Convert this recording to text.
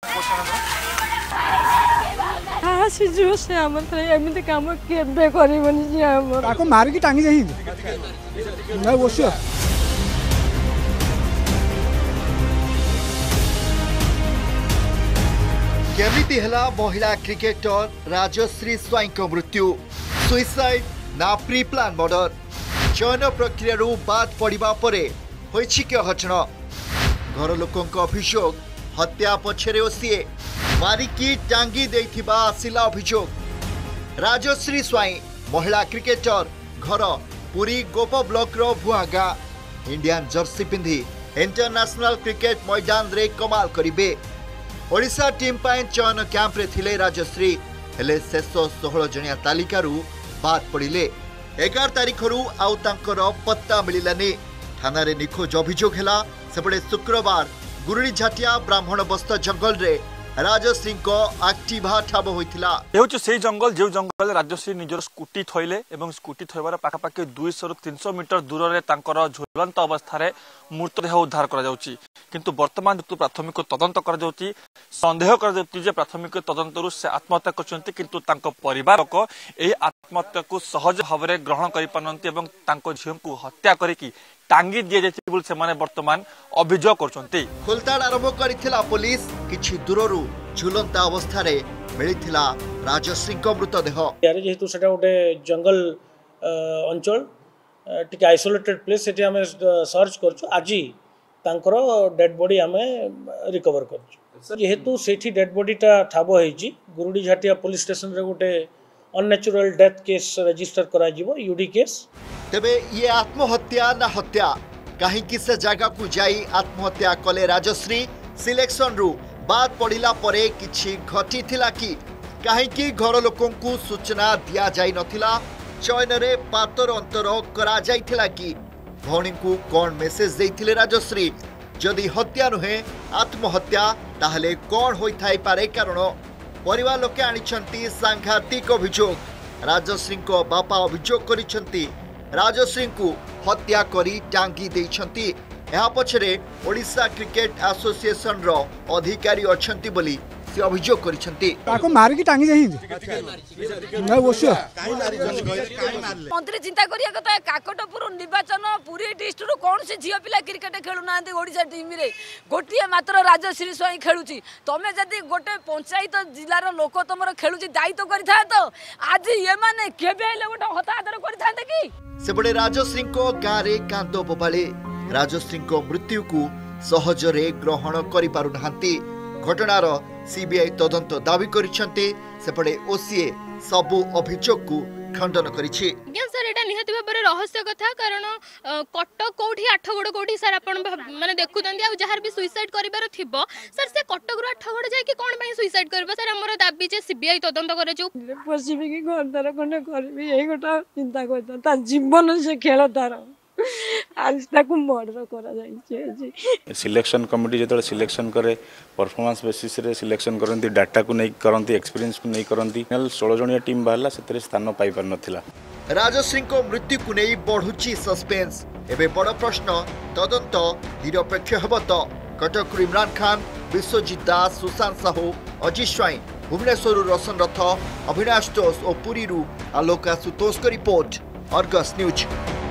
ଆସିଯିବ ସେ ଆମ ଏମିତି କାମ କେବେ କରିବନି ଯେ ଆମର ତାକୁ ମାରିକି ଟାଙ୍ଗି ଯାଇନି ବସିବ। केमिति हला महिला क्रिकेटर राजश्री स्वाई मृत्यु सुइसाइड ना प्री प्लान मर्डर चयन प्रक्रिया बाद पड़ा परे हटण घर लोकों अभियोग हत्या पछरे ओसीए मारिकी टांगी देथिबा आसिला अभियोग राजश्री स्वाई महिला क्रिकेटर घर पुरी गोप ब्लॉक रो भुआगा इंडियन जर्सी पिंधि इंटरनेशनल क्रिकेट मैदान रे कमाल करिबे। ओडिशा टीम पाए चयन कैंप रे थिले राजश्री हेले शेष 16 जणिया तालिकारु बाद पड़िले 11 तारिखरु आउ तांकर पत्ता मिलिलानी थाना रे निखोज अभियोग हेला। सेपटे शुक्रवार गुरुड़ी झाटिया ब्राह्मण बस्त जंगल रे राजश्री को एक्टिवा ठाब होइथिला। हेउछु सेही जंगल जे जंगल राजश्री निजर स्कूटी थइले एवं स्कूटी थइबार पाखापाखि 200 रु 300 मीटर दूर रे तांकर झुलंत अवस्था रे मृतदेह उद्धार करा जाउची किंतु वर्तमान जो प्राथमिक तदंत करा जाउची संदेह करा जाउची जे प्राथमिक तदंतरु से आत्महत्या करछन्ती किंतु तांको परिवार को एही आत्महत्या को सहज भावरे ग्रहण करि पानन्ती एवं तांको झियो को हत्या करिकि टांगी दिए जाइछि बोल से माने वर्तमान अभियोग करछन्ती। खोलताड़ आरंभ करिथिला पुलिस किछि दूररु झुलंता अवस्था रे मिलिथिला राजश्री को मृतदेह यार जेहेतु सेटा गोटे जंगल अंचल टिके आइसोलेटेड प्लेस सेठी हमें सर्च करछु आजी तांकर डेड बॉडी हमें रिकवर करछु जेहेतु सेठी डेड बॉडी टा ठाबो हेछि गुरुडी झाटिया पुलिस स्टेशन रे गोटे अननेचुरल डेथ केस रजिस्टर करा जिवो यूडी केस। तेबे ये आत्महत्या ना हत्या कहीं से जगह को जाई आत्महत्या कले राजश्री सिलेक्शन रु बाद पड़िला परे किछि घटी थिला कि कहीं घर लोकों को सूचना दिया जाई नथिला चयन रे पातर अंतर करा जाइथिला कि भौणी को कौन मेसेज देइथिले राजश्री जदि हत्या नुहे आत्महत्या ताहले कौन होई थाई पारे कारण परिवार लोके आनिछंती सांघातिक अभियोग राजश्री को बापा अभियोग करिछंती राजश्री को हत्या करी टांगी देइछंती यहाँ पछरे ओडिशा क्रिकेट एसोसिएशन रो अधिकारी अछंती बोली से अभियोग करिछंती ताको मारिकी टांगी जाई बसियो। मंत्री चिंता करिया कथा काकटपुर निर्वाचन पुरी डिस्ट्रिक्ट रो कोन से झियो पिला क्रिकेट खेलु नांती ओडिशा टीम रे गोटिए मात्र राजश्री स्वाई खेलुची तमे जदी गोटे पंचायत जिल्ला रो लोक तमरो खेलुची दायित्व करिथा तो आज ये माने केबे ले गोटे हतादर करिथांते कि सेबडे राजश्री को गारे कांदो बोबाले राजश्री को मृत्यु को सहजरे ग्रहण करि पारु नांती घटनार सीबीआई तदंत दाबी करिसेंते सेपटे ओसीए सबु अभियोग को खंडन करिछि। सर एटा निहति भाबरे रहस्य कथा कारण कटक कोठी आठगड़ कोठी सर आपण माने देखुतंदी आ जहार भी सुसाइड करिबार थिबो सर से कटक रु आठगड़ जाय कि कोन पई सुसाइड करबो सर हमर दाबी जे सीबीआई तदंत करे जो पसिबी कि घरदार कोने करबी एही गोटा चिंता करता ता जीवन से खेल तार आज तक मर्डर करा जाय सिलेक्शन कमिटी जो सिलेक्शन करे परफॉर्मेंस बेसिस रे सिलेक्शन करती डाटा को नहीं करती एक्सपीरियंस को नहीं करती 16 जणिया टीम बाहला से स्थान पाई पार नथिला। राजश्री को मृत्यु को नहीं बढ़ुची सस्पेंस एबे बड़ प्रश्न तदंत निरपेक्ष हेब तो कटक इमरान खान विश्वजित दास सुशांत साहू अजित स्वाई भुवनेश्वर रोशन रथ अभिनाश तोष और Puri Alok Ashutosh report Argus news.